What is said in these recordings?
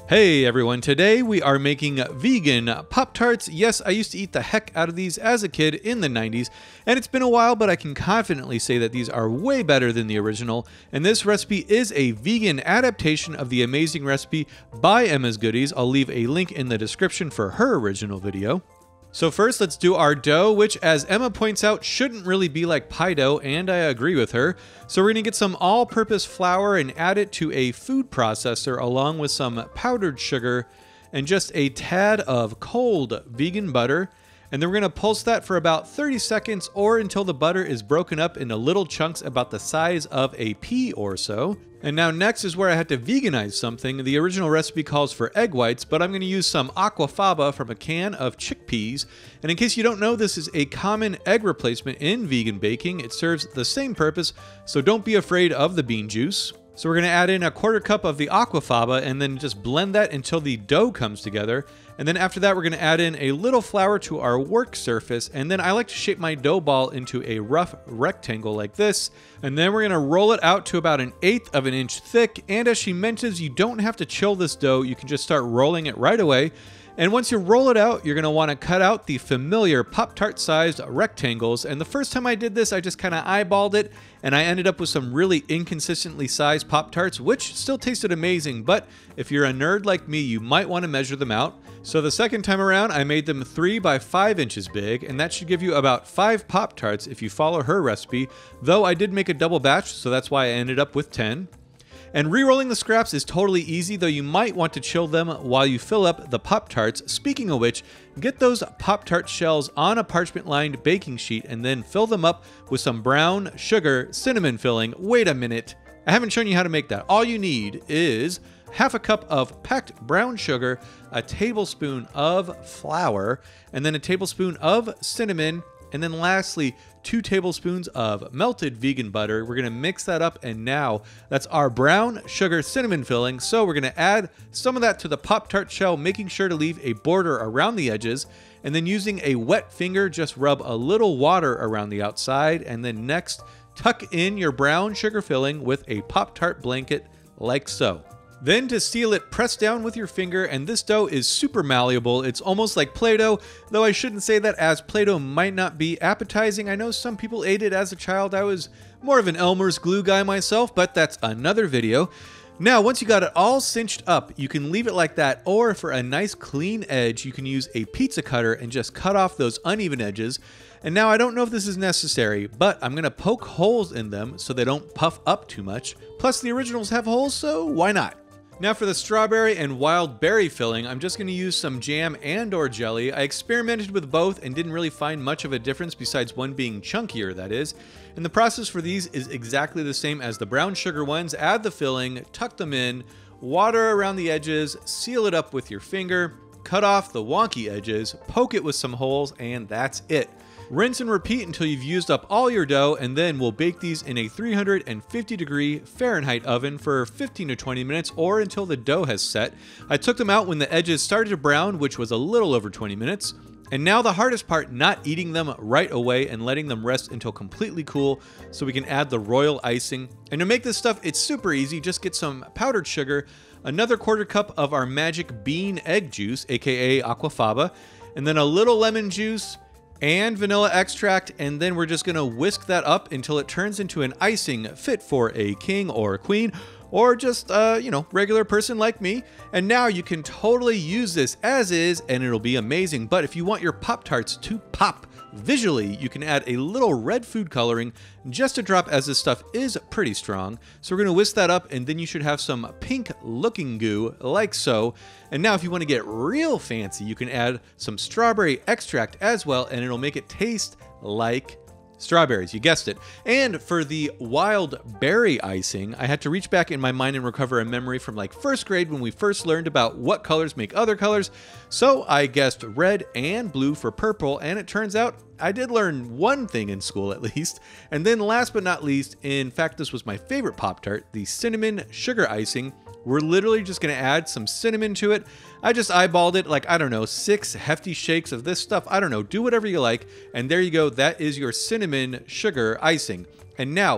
Hey everyone, today we are making vegan Pop-Tarts. Yes, I used to eat the heck out of these as a kid in the 90s, and it's been a while, but I can confidently say that these are way better than the original, and this recipe is a vegan adaptation of the amazing recipe by Emma's Goodies. I'll leave a link in the description for her original video. So first, let's do our dough, which, as Emma points out, shouldn't really be like pie dough, and I agree with her. So we're going to get some all-purpose flour and add it to a food processor along with some powdered sugar and just a tad of cold vegan butter. And then we're going to pulse that for about 30 seconds or until the butter is broken up into little chunks about the size of a pea or so. And now next is where I had to veganize something. The original recipe calls for egg whites, but I'm going to use some aquafaba from a can of chickpeas. And in case you don't know, this is a common egg replacement in vegan baking. It serves the same purpose, so don't be afraid of the bean juice. So we're going to add in a quarter cup of the aquafaba and then just blend that until the dough comes together. And then after that, we're going to add in a little flour to our work surface. And then I like to shape my dough ball into a rough rectangle like this. And then we're going to roll it out to about 1/8 of an inch thick. And as she mentions, you don't have to chill this dough. You can just start rolling it right away. And once you roll it out, you're going to want to cut out the familiar Pop-Tart sized rectangles. And the first time I did this, I just kind of eyeballed it, and I ended up with some really inconsistently sized Pop-Tarts, which still tasted amazing. But if you're a nerd like me, you might want to measure them out. So the second time around, I made them 3 by 5 inches big, and that should give you about 5 Pop-Tarts if you follow her recipe, though I did make a double batch, so that's why I ended up with 10. And re-rolling the scraps is totally easy, though you might want to chill them while you fill up the Pop-Tarts. Speaking of which, get those Pop-Tart shells on a parchment-lined baking sheet and then fill them up with some brown sugar cinnamon filling. Wait a minute, I haven't shown you how to make that. All you need is half a cup of packed brown sugar, a tablespoon of flour, and then a tablespoon of cinnamon, and then lastly, 2 tablespoons of melted vegan butter. We're gonna mix that up, and now that's our brown sugar cinnamon filling. So we're gonna add some of that to the Pop-Tart shell, making sure to leave a border around the edges, and then using a wet finger, just rub a little water around the outside, and then next, tuck in your brown sugar filling with a Pop-Tart blanket like so. Then to seal it, press down with your finger, and this dough is super malleable. It's almost like Play-Doh, though I shouldn't say that, as Play-Doh might not be appetizing. I know some people ate it as a child. I was more of an Elmer's glue guy myself, but that's another video. Now, once you got it all cinched up, you can leave it like that, or for a nice clean edge, you can use a pizza cutter and just cut off those uneven edges. And now I don't know if this is necessary, but I'm gonna poke holes in them so they don't puff up too much. Plus the originals have holes, so why not? Now for the strawberry and wild berry filling, I'm just going to use some jam and/or jelly. I experimented with both and didn't really find much of a difference besides one being chunkier, that is. And the process for these is exactly the same as the brown sugar ones. Add the filling, tuck them in, water around the edges, seal it up with your finger, cut off the wonky edges, poke it with some holes, and that's it. Rinse and repeat until you've used up all your dough, and then we'll bake these in a 350-degree Fahrenheit oven for 15 to 20 minutes or until the dough has set. I took them out when the edges started to brown, which was a little over 20 minutes. And now the hardest part, not eating them right away and letting them rest until completely cool so we can add the royal icing. And to make this stuff, it's super easy. Just get some powdered sugar, another quarter cup of our magic bean egg juice, aka aquafaba, and then a little lemon juice, and vanilla extract, and then we're just gonna whisk that up until it turns into an icing fit for a king or a queen, or just, regular person like me. And now you can totally use this as is, and it'll be amazing. But if you want your Pop-Tarts to pop visually, you can add a little red food coloring, just a drop, as this stuff is pretty strong. So we're gonna whisk that up, and then you should have some pink looking goo like so. And now if you wanna get real fancy, you can add some strawberry extract as well, and it'll make it taste like strawberries, you guessed it. And for the wild berry icing, I had to reach back in my mind and recover a memory from like first grade when we first learned about what colors make other colors. So I guessed red and blue for purple, and it turns out I did learn one thing in school at least. And then last but not least, in fact this was my favorite Pop-Tart, the cinnamon sugar icing. We're literally just gonna add some cinnamon to it. I just eyeballed it, like, I don't know, 6 hefty shakes of this stuff. I don't know, do whatever you like. And there you go, that is your cinnamon sugar icing. And now,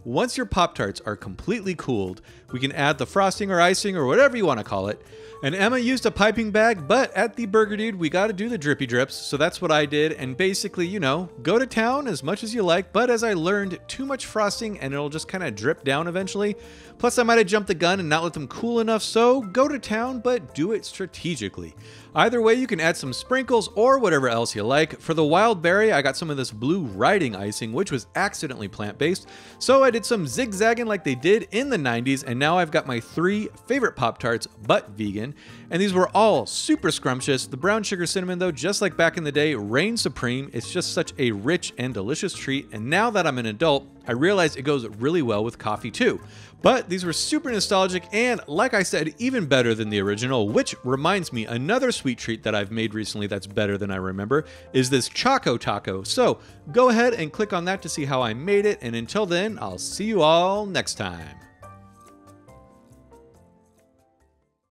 once your Pop-Tarts are completely cooled, we can add the frosting or icing or whatever you want to call it. And Emma used a piping bag, but at the Burger Dude, we got to do the drippy drips, so that's what I did. And basically, you know, go to town as much as you like, but as I learned, too much frosting and it'll just kind of drip down eventually. Plus, I might have jumped the gun and not let them cool enough, so go to town, but do it strategically. Either way, you can add some sprinkles or whatever else you like. For the wild berry, I got some of this blue riding icing, which was accidentally plant-based, so I did some zigzagging like they did in the 90s, and now I've got my 3 favorite Pop-Tarts, but vegan. And these were all super scrumptious. The brown sugar cinnamon, though, just like back in the day, reigns supreme. It's just such a rich and delicious treat, and now that I'm an adult, I realize it goes really well with coffee too. But these were super nostalgic and, like I said, even better than the original, which reminds me, another sweet treat that I've made recently that's better than I remember is this Choco Taco. So go ahead and click on that to see how I made it, and until then, I'll see you all next time.